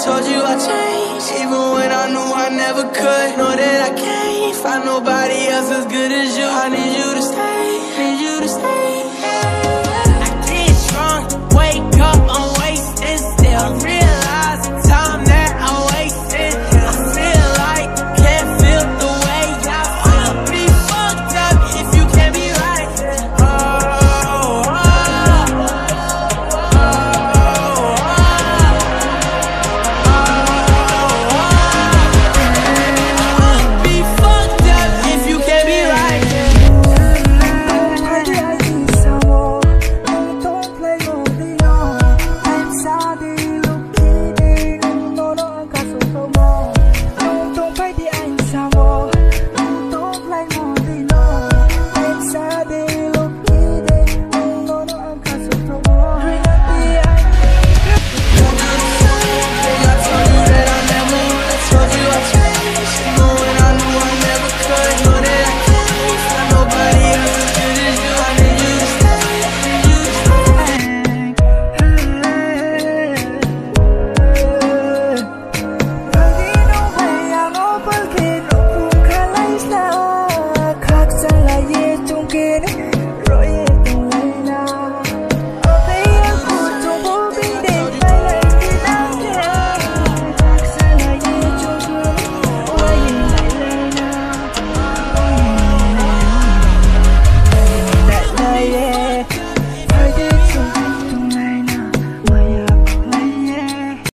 told you I changed, even when I knew I never could. Know that I can't find nobody else as good as you. I need you to stay.